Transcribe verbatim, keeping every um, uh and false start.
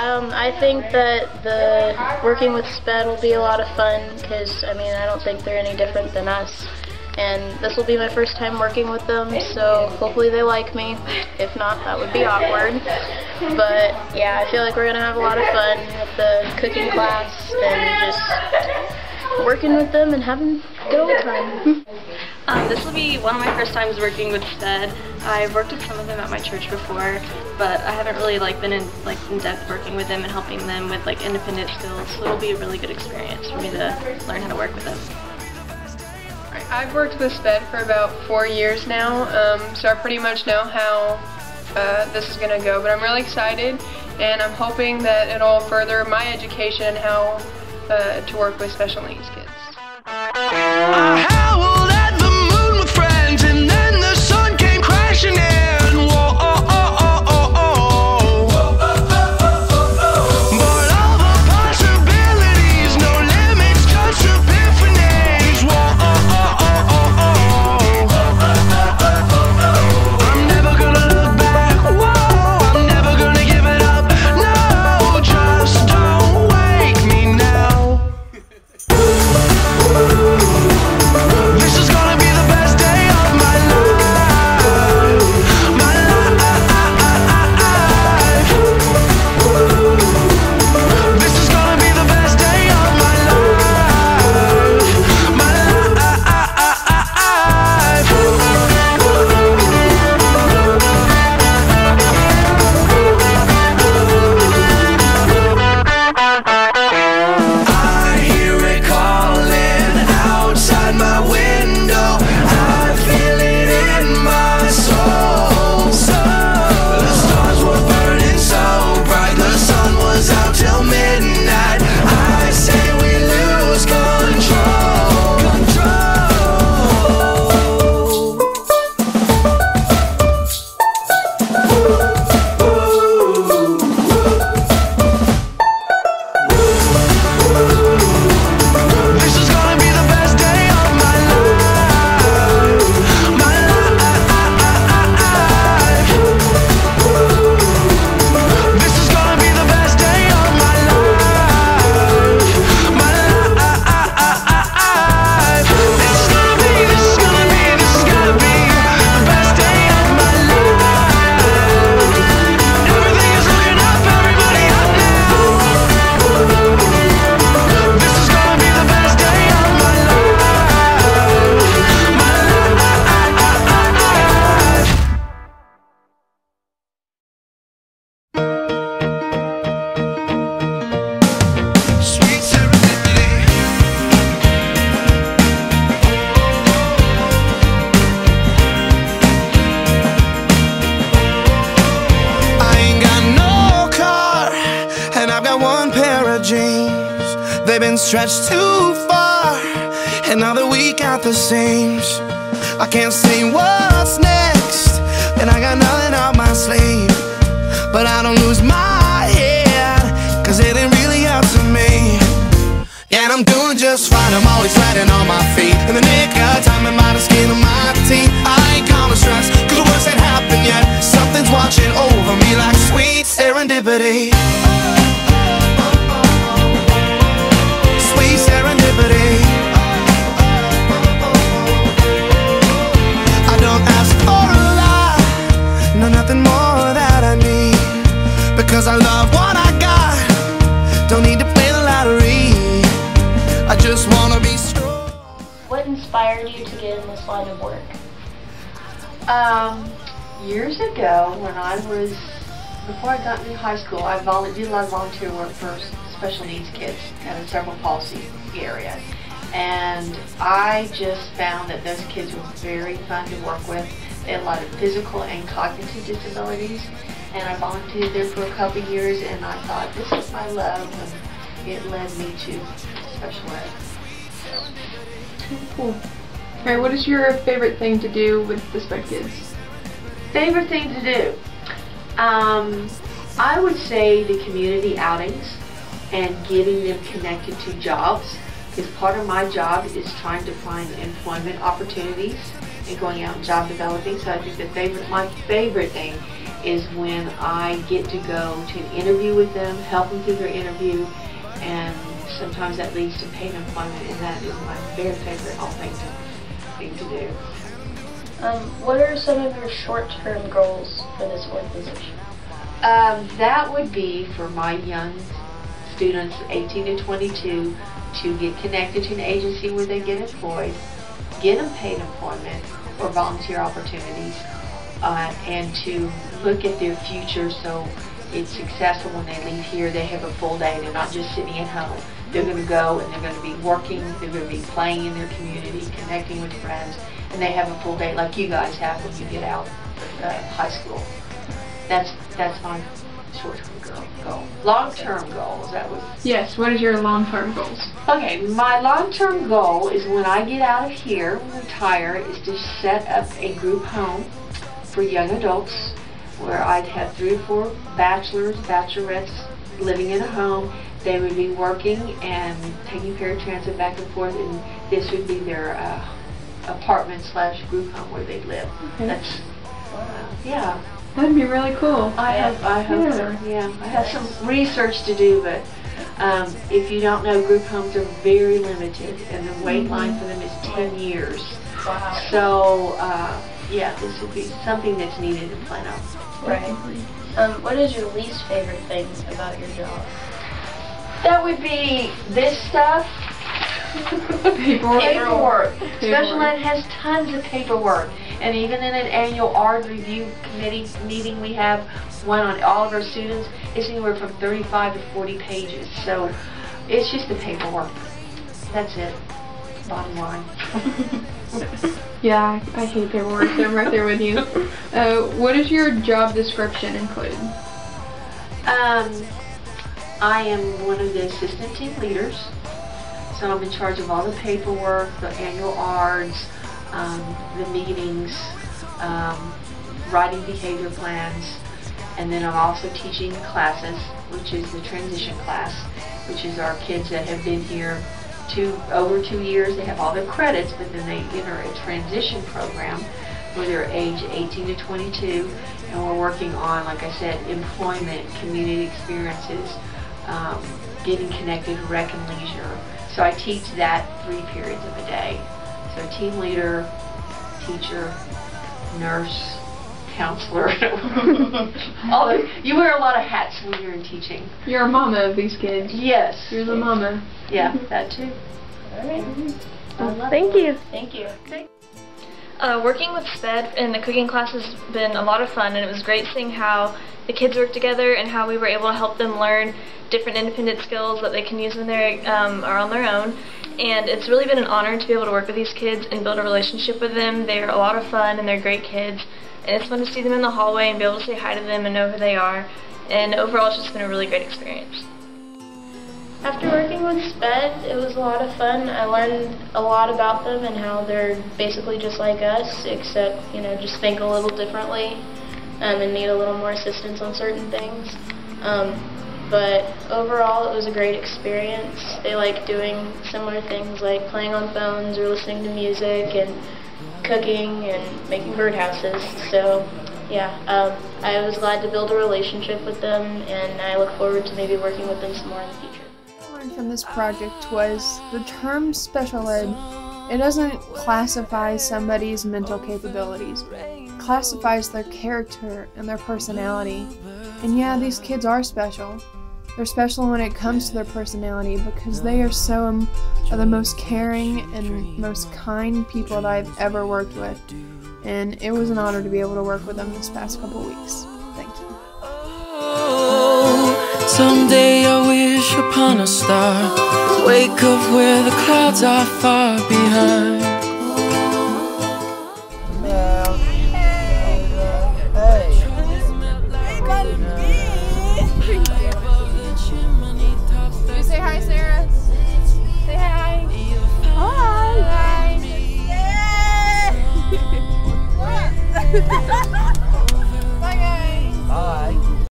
Um, I think that the working with SPED will be a lot of fun because, I mean, I don't think they're any different than us. And this will be my first time working with them, so hopefully they like me. If not, that would be awkward. But yeah, I feel like we're going to have a lot of fun with the cooking class and just working with them and having a good old time. Um, this will be one of my first times working with SPED. I've worked with some of them at my church before, but I haven't really like been in like in depth working with them and helping them with like independent skills. So it'll be a really good experience for me to learn how to work with them. I've worked with SPED for about four years now, um, so I pretty much know how uh, this is going to go, but I'm really excited and I'm hoping that it'll further my education and how uh, to work with special needs kids. I howled at the moon with friends and then the sun came crashing in. Whoa, oh, oh, oh, oh, oh. Whoa, oh, oh, oh, oh. But all the possibilities, no limits, just epiphanies. Whoa, oh, oh, oh, oh, oh. I'm never gonna look back. Whoa, I'm never gonna give it up. No, just don't wake me now. This is gonna be the best day of my life, my life. This is gonna be the best day of my life, my I hear it calling outside my window. I feel it in my soul. The stars were burning so bright, the sun was out till midnight. I say we lose control. This is gonna be the best day of my life, my life. This is gonna be the best day of my life, my life. This is gonna be, this is gonna be, this is gonna be the best day of my life. Everything is looking up, everybody up now. This is gonna be the best day of my life, my life. Sweet serendipity. I ain't got no car, and I've got one pair of jeans. They've been stretched too far, and now they're weak at the seams. I can't say what's next, and I got nothing up my sleeve. But I don't lose my head, cause it ain't really up to me. And I'm doing just fine, I'm always landing on my feet. In the nick of time, and by the skin of my teeth. I ain't calling stress, cause the worst ain't happened yet. Something's watching over me like sweet serendipity. Sweet serendipity. I don't ask for a lot, no, nothing more that I need. Because I love what I got, don't need to play the lottery. I just wanna be strong. What inspired you to get in this line of work? Um, years ago, when I was, before I got into high school, I vol- did a lot of volunteer work for special needs kids in the cerebral palsy area. And I just found that those kids were very fun to work with. They had a lot of physical and cognitive disabilities. And I volunteered there for a couple of years, and I thought, this is my love, and it led me to special ed. Cool. Alright, what is your favorite thing to do with the SPED kids? Favorite thing to do? Um, I would say the community outings and getting them connected to jobs, because part of my job is trying to find employment opportunities and going out and job developing. So I think the favorite, my favorite thing is when I get to go to an interview with them, help them through their interview, and sometimes that leads to paid employment, and that is my very favorite thing to, thing to do. Um, what are some of your short-term goals for this organization? Um, that would be for my young students, eighteen to twenty-two, to get connected to an agency where they get employed, get them paid employment or volunteer opportunities, uh, and to look at their future so it's successful when they leave here. They have a full day. They're not just sitting at home. They're going to go and they're going to be working, they're going to be playing in their community, connecting with friends, and they have a full day like you guys have when you get out of uh, high school. That's that's my short-term goal. Long-term goals, that was... Yes, what is your long-term goals? Okay, my long-term goal is when I get out of here, retire, is to set up a group home for young adults where I'd have three or four bachelors, bachelorettes living in a home. They would be working and taking paratransit back and forth, and this would be their uh, apartment slash group home where they live. Okay. That's, uh, yeah. That'd be really cool. I have, I have, Yeah. yeah. I have some research to do, but um, if you don't know, group homes are very limited, and the wait line for them is ten years. Wow. So, uh, yeah, this would be something that's needed in Plano. Right. Um, what is your least favorite thing about your job? That would be this stuff. Paperwork. Paperwork. Paperwork. Special Ed has tons of paperwork. And even in an annual A R D review committee meeting we have, one on all of our students, it's anywhere from thirty-five to forty pages. So it's just the paperwork. That's it. Bottom line. Yeah, I, I hate paperwork, so I'm right there with you. Uh, what does your job description include? Um, I am one of the assistant team leaders. So I'm in charge of all the paperwork, the annual A R Ds, um, the meetings, um, writing behavior plans, and then I'm also teaching classes, which is the transition class, which is our kids that have been here two, over two years. They have all their credits, but then they enter a transition program where they're age eighteen to twenty-two, and we're working on, like I said, employment, community experiences, um, getting connected, rec and leisure. So I teach that three periods of a day. So team leader, teacher, nurse, counselor. All the, you wear a lot of hats when you're in teaching. You're a mama of these kids. Yes. You're the mama. Yeah, that too. All right. Well, thank you. Thank you. Uh, working with SPED in the cooking class has been a lot of fun, and it was great seeing how the kids work together and how we were able to help them learn different independent skills that they can use when they um, are on their own. And it's really been an honor to be able to work with these kids and build a relationship with them. They're a lot of fun and they're great kids, and it's fun to see them in the hallway and be able to say hi to them and know who they are. And overall, it's just been a really great experience. After working with SPED, it was a lot of fun. I learned a lot about them and how they're basically just like us, except, you know, just think a little differently um, and need a little more assistance on certain things. Um, but overall, it was a great experience. They like doing similar things like playing on phones or listening to music and cooking and making birdhouses. So, yeah, um, I was glad to build a relationship with them, and I look forward to maybe working with them some more in the future. From this project was the term special ed. It doesn't classify somebody's mental capabilities. It classifies their character and their personality. And yeah, these kids are special. They're special when it comes to their personality because they are so um, are the most caring and most kind people that I've ever worked with. And it was an honor to be able to work with them this past couple weeks. Thank you. Someday I wish upon a star, wake up where the clouds are far behind.